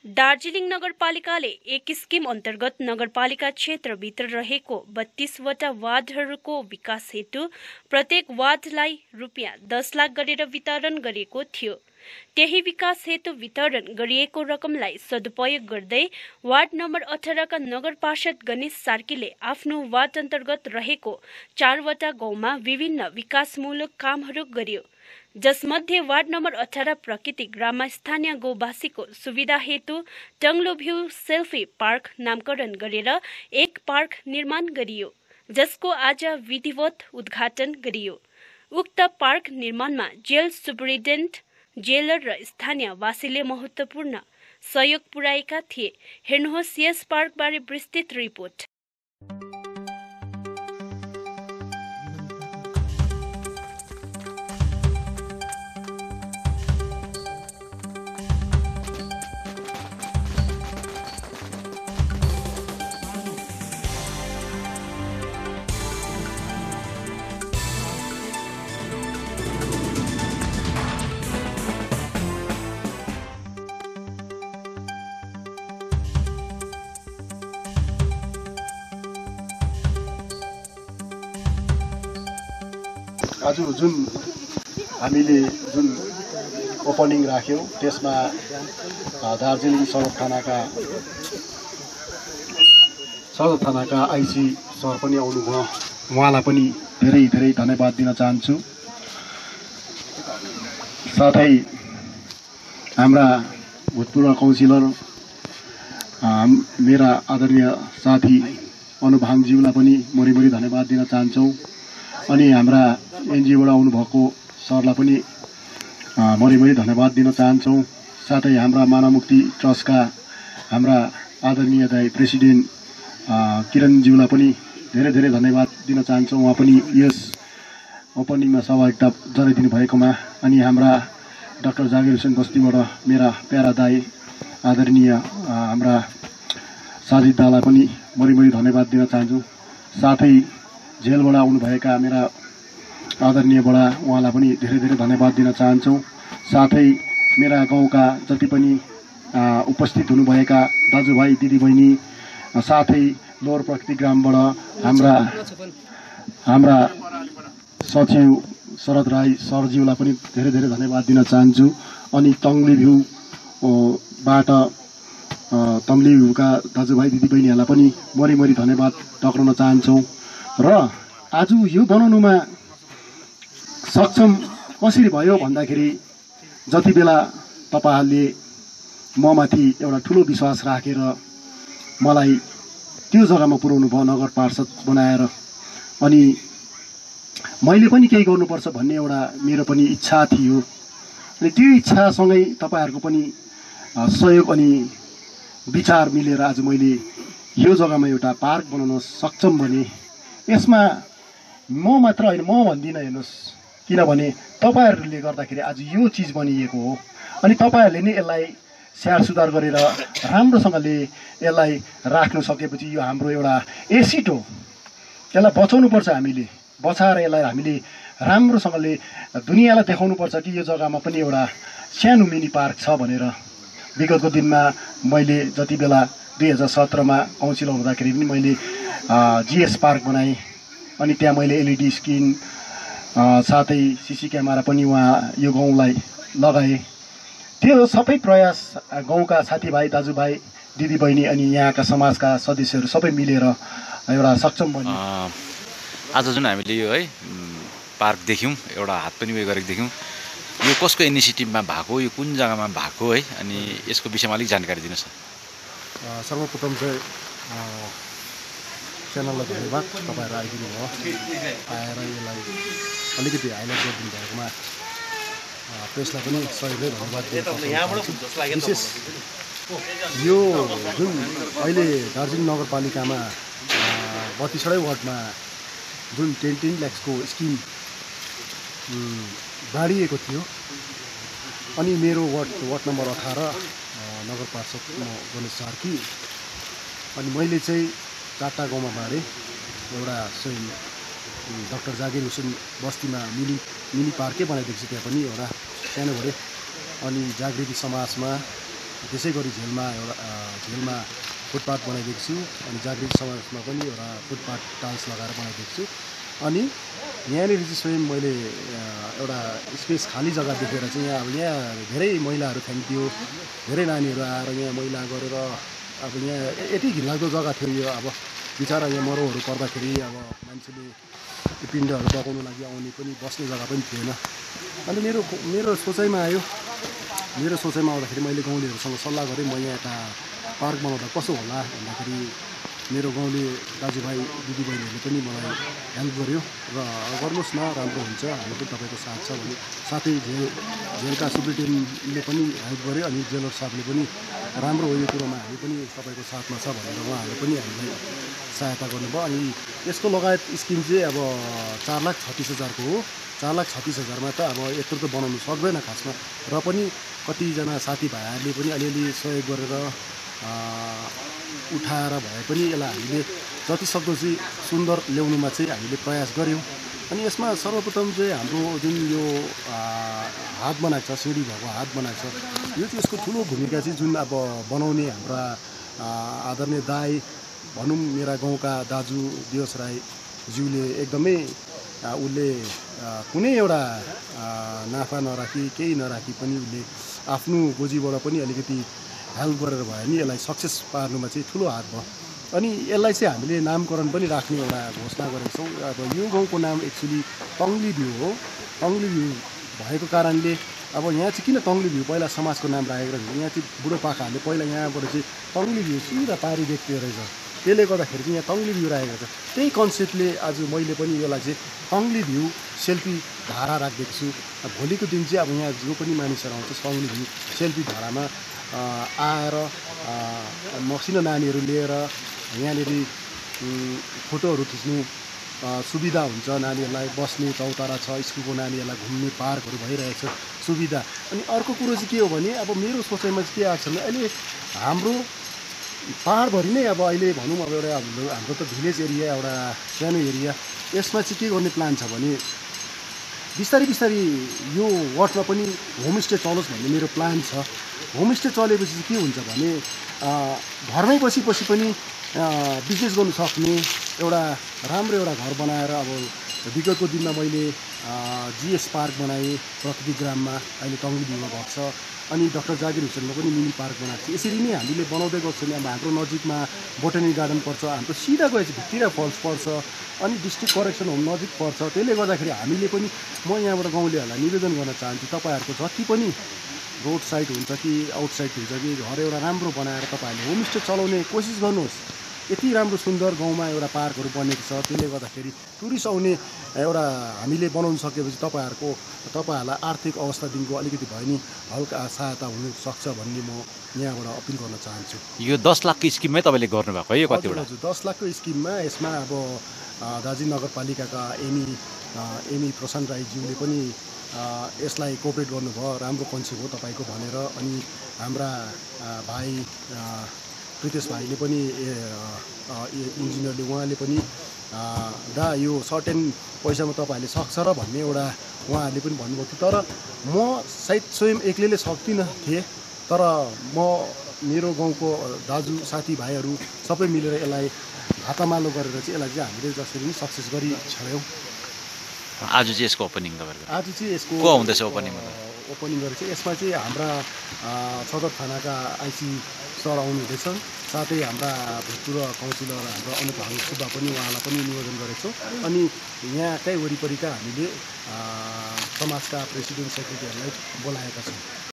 दार्जीलिङ नगरपालिकाले एक स्किम अन्तर्गत नगरपालिका क्षेत्रभित्र रहेको 32वटा वार्डहरूको विकास हेतु प्रत्येक वार्डलाई रुपियाँ 10 लाख गरेर वितरण गरेको थियो। त्यही विकास हेतु वितरण गरिएको रकमलाई सदुपयोग गर्दै वार्ड नम्बर 18 का नगर पार्षद गणेश सार्कीले आफ्नो वार्ड अन्तर्गत रहेको 4वटा गाउँमा विभिन्न विकासमूलक कामहरू गर्यो। जसमध्ये वार्ड नम्बर 18 प्राकृतिक ग्राममा स्थानीय गाउँवासीको सुविधा हेतु टंगलो भ्यू सेल्फी पार्क नामकरण गरेर एक पार्क निर्माण गरियो, जसको आज विधिवत उद्घाटन गरियो। उक्त पार्क निर्माणमा जेल सुपरिन्टेन्डेन्ट, जेलर र स्थानीय वासीले महत्वपूर्ण सहयोग पुर्याएका थिए। हेर्नुहोस् यस पार्कबारे विस्तृत रिपोर्ट। आज जुन हामीले जुन ओपनिङ राख्यौं त्यसमा दार्जिलिङ सदर थानाका आइसी सर पनि आउनुभयो। उहाँलाई पनि धेरै धेरै धन्यवाद दिन चाहन्छु। साथै हाम्रा भूतपूर्व काउन्सिलर मेरा आदरणीय साथी अनुभाङज्यूलाई पनि मरिमरि धन्यवाद दिन चाहन्छौँ। अनि हाम्रा एनजिओबाट आउनुभएको सरलाई पनि मरिमरि धन्यवाद दिन चाहन्छौँ। साथै हाम्रा मानव मुक्ति ट्रस्टका हाम्रा आदरणीय दाइ प्रेसिडेन्ट किरणज्यूलाई पनि धेरै धेरै धन्यवाद दिन चाहन्छौँ। उहाँ पनि यस ओपनिङमा सहभागिता जनाइदिनु भएकोमा। अनि हाम्रा डाक्टर जागिर हुसैन बस्तीबाट मेरा प्यारा दाइ आदरणीय हाम्रा साजिद दालाई पनि मरिमरि धन्यवाद दिन चाहन्छु। साथै जेलबाट आउनुभएका मेरा आदरणीय बडा उहाँलाई पनि धेरै धेरै धन्यवाद दिन चाहन्छौँ। साथै मेरा गाउँका जति पनि उपस्थित हुनुभएका दाजुभाइ दिदीबहिनी, साथै लोवर प्राकृतिक ग्रामबाट हाम्रा सचिव शरद राई सरज्यूलाई पनि धेरै धेरै धन्यवाद दिन चाहन्छु। अनि टंगली भ्यूबाट तम्ली भ्यूका दाजुभाइ दिदीबहिनीहरूलाई पनि मरिमरि धन्यवाद टक्राउन चाहन्छौँ। र आज यो बनाउनुमा सक्षम कसरी भयो भन्दाखेरि जति बेला तपाईहरुले ममाथि एउटा ठूलो विश्वास राखेर मलाई त्यो जग्गामा पुर्याउनु भयो नगर पार्षद बनाएर, अनि मैले पनि केही गर्नुपर्छ भन्ने एउटा मेरो पनि इच्छा थियो। अनि त्यो इच्छासँगै तपाईहरुको पनि सहयोग अनि विचार मिलेर आज मैले यो जग्गामा एउटा पार्क बनाउन सक्षम बने। यसमा म मात्र हैन, म भन्दिन, हेर्नुस्, किनभने तपाईहरुले गर्दाखेरि आज यो चीज बनिएको हो। अनि तपाईहरुले नै यसलाई स्याहार सुधार गरेर राम्रोसँगले यसलाई राख्न सकेपछि यो हाम्रो एउटा एसिड हो। यसलाई बचाउनु पर्छ, हामीले बचाएर यसलाई हामीले राम्रोसँगले दुनियालाई देखाउनु पर्छ कि यो जग्गामा पनि एउटा सानो मिनी पार्क छ भनेर। विगतको दिनमा मैले जति बेला 2017 मा काउन्सिलर हुँदाखेरि पनि मैले जीएस पार्क बनाएँ। अनि त्यहाँ मैले एलईडी स्क्रिन साथै सीसी क्यामेरा पनि वहाँ यो गाउँलाई लगाएँ। त्यो सबै प्रयास गाउँका साथीभाइ दाजुभाइ दिदीबहिनी अनि यहाँका समाजका सदस्यहरू सबै मिलेर एउटा सक्षम बन्यो। आज जुन हामीले यो है पार्क देख्यौँ, एउटा हात पनि उयो गरेको देख्यौँ, यो कसको इनिसिएटिभमा भएको, यो कुन जग्गामा भएको है, अनि यसको विषयमा अलिक जानकारी दिनुहोस् न। सर्वप्रथम चाहिँ च्यानललाई धन्यवाद, तपाईहरु आइदिनु भयो, आएर यसलाई अलिकति हाइलाइट गरिदिनु भएकोमा प्रेसलाई पनि सहितै धन्यवाद दिन्छु। विशेष यो जुन अहिले दार्जिलिङ नगरपालिकामा 32वटै वार्डमा जुन 10 लाखको स्किम बाँडिएको थियो, अनि मेरो वार्ड नम्बर 18 नगर पार्षद गणेश सार्की, अनि मैले चाहिँ 4टा गाउँमा बाँडेँ। एउटा स्वयं डाक्टर जागिर हुसैन बस्तीमा मिनी पार्कै बनाइदिएको छु, त्यहाँ पनि एउटा सानो बडे। अनि जागृति समाजमा त्यसै गरी झेलमा फुटपाथ बनाइदिएको छु अनि जागृत समाजमा पनि एउटा फुटपाथ टाइल्स लगाएर बनाइदिएको छु अनि यहाँनिर चाहिँ स्वयं मैले एउटा स्पेस खाली जग्गा देखेर चाहिँ यहाँ धेरै महिलाहरू थ्याङ्क्यु धेरै नानीहरू आएर यहाँ मैला गरेर अब यहाँ यति घिनलाग्दो जग्गा थियो यो अब बिचरा यहाँ मरौहरू पर्दाखेरि अब मान्छेले पिण्डहरू पकाउनु लागि आउने पनि बस्ने जग्गा पनि थिएन अनि मेरो सोचाइमा आउँदाखेरि मैले गाउँलेहरूसँग सल्लाह गरेँ म यहाँ यता पार्क बनाउँदा कसो होला भन्दाखेरि मेरो गाउँले दाजुभाइ दिदीबहिनीहरूले पनि मलाई हेल्प गर्यो र गर्नुहोस् न राम्रो हुन्छ हामी पनि तपाईँको साथ छ भने साथै जेलका सुप्रिन्टेन्डेन्टले पनि हेल्प गर्यो अनि जेलर साहबले पनि राम्रो हो यो कुरोमा हामी पनि तपाईँको साथमा छ भनेर उहाँहरूले पनि हामीलाई सहायता गर्नुभयो अनि यसको लगायत स्किम चाहिँ अब 4,36,000 हो 4,36,000मा त अब यत्रो त बनाउनु सक्दैन खासमा र पनि कतिजना साथीभाइहरूले पनि अलिअलि सहयोग गरेर उठाएर भए पनि यसलाई हामीले जतिसक्दो चाहिँ सुन्दर ल्याउनुमा चाहिँ हामीले प्रयास गऱ्यौँ अनि यसमा सर्वप्रथम चाहिँ हाम्रो जुन यो हात बनाएको छ सिँढी भएको हात बनाएको छ यो चाहिँ यसको ठुलो भूमिका चाहिँ जुन अब बनाउने हाम्रा आदरणीय दाई भनौँ मेरा गाउँका दाजु दिवस राईज्यूले एकदमै उसले कुनै एउटा नाफा नराखी केही नराखी पनि उसले आफ्नो गोजीबाट पनि अलिकति हेल्प गरेर भयो नि यसलाई सक्सेस पार्नुमा चाहिँ ठुलो हात भयो अनि यसलाई चाहिँ हामीले नामकरण पनि राख्ने एउटा घोषणा गरेका छौँ अब यो गाउँको नाम एक्चुअली तङ्ली भ्यू हो तङ्ली भ्यू भएको कारणले अब यहाँ चाहिँ किन तङ्ली भ्यू पहिला समाजको नाम राखेको रहेछ यहाँ चाहिँ बुढोपाकाहरूले पहिला यहाँबाट चाहिँ तङ्ली भ्यू सिधा पारी देख्दो रहेछ त्यसले गर्दाखेरि चाहिँ यहाँ तङ्ली भ्यू राखेको छ त्यही कन्सेप्टले आज मैले पनि यसलाई चाहिँ तङ्ली भ्यू सेल्फी धारा राखिदिएको छु भोलिको दिन चाहिँ अब यहाँ जो पनि मानिसहरू आउँछ तङ्ली भ्यू सेल्फी धारामा आएर मसिनो नानीहरू लिएर यहाँनिर फोटोहरू खिच्नु सुविधा हुन्छ नानीहरूलाई बस्ने चौतारा छ स्कुलको नानीहरूलाई घुम्ने पार्कहरू भइरहेछ सुविधा अनि अर्को कुरो चाहिँ के हो भने अब मेरो सोचाइमा चाहिँ के आएको छ भने अहिले हाम्रो पाहाडभरि नै अब अहिले भनौँ अब एउटा हाम्रो त भिलेज एरिया एउटा सानो एरिया यसमा चाहिँ के गर्ने प्लान छ भने बिस्तारै यो वार्डमा पनि होमस्टे चलोस् भन्ने मेरो प्लान छ होमस्टे चलेपछि चाहिँ के हुन्छ भने घरमै बसी पनि बिजनेस गर्नु सक्ने एउटा राम्रो एउटा घर बनाएर अब विगतको दिनमा मैले जीएस पार्क बनाएँ प्रकृति ग्राममा अहिले तङ्ली भ्यूमा भएको छ अनि डाक्टर जाकिर हुसैनमा पनि मिनी पार्क बनाएको छ यसरी नै हामीले बनाउँदै गर्छौँ अब हाम्रो नजिकमा बोटनी गार्डन पर्छ हाम्रो सिधा गएपछि भित्तिरा फल्स पर्छ अनि डिस्ट्रिक्ट करेक्सन होम नजिक पर्छ त्यसले गर्दाखेरि हामीले पनि म यहाँबाट गाउँलेहरूलाई निवेदन गर्न चाहन्छु तपाईँहरूको जति पनि रोड साइड हुन्छ कि आउटसाइड हुन्छ कि घर एउटा राम्रो बनाएर तपाईँहरूले होमस्टे चलाउने कोसिस गर्नुहोस् यति राम्रो सुन्दर गाउँमा एउटा पार्कहरू बनेको छ त्यसले गर्दाखेरि टुरिस्ट आउने एउटा हामीले बनाउन सकेपछि तपाईँहरूलाई आर्थिक अवस्थादेखिको अलिकति भए नि हल्का सहायता हुन सक्छ भन्ने म यहाँबाट अपिल गर्न चाहन्छु यो 10 लाखको स्किममै तपाईँले गर्नुभएको है यो कतिवटा हजुर 10 लाखको स्किममा यसमा अब दार्जिलिङ नगरपालिकाका एमी प्रशान्त राईज्यूले पनि यसलाई कोअपरेट गर्नुभयो राम्रो कन्सेप्ट हो तपाईँको भनेर अनि हाम्रा भाइ प्रितेश भाइले पनि इन्जिनियरले उहाँले पनि यो सर्टेन पैसामा तपाईँहरूले सक्छ र भन्ने एउटा उहाँहरूले पनि भन्नुभएको थियो तर म सायद स्वयं एक्लैले सक्दिनँ थिएँ तर म मेरो गाउँको दाजु साथीभाइहरू सबै मिलेर यसलाई हातमालो गरेर चाहिँ यसलाई चाहिँ हामीले जसरी पनि सक्सेस गरी छाड्यौँ आज चाहिँ यसको ओपनिङ तपाईँको आज चाहिँ यसको को हुँदैछ ओपनिङ गरेर चाहिँ यसमा चाहिँ हाम्रा सदर थानाका आइसी सर आउनुहुँदैछ साथै हाम्रा भूतपूर्व काउन्सिलर हाम्रो अनुप सुब्बा पनि उहाँलाई पनि निवेदन गरेको छौँ अनि यहाँकै वरिपरिका हामीले समाजका प्रेसिडेन्ट सेक्रेटरीहरूलाई बोलाएका छौँ।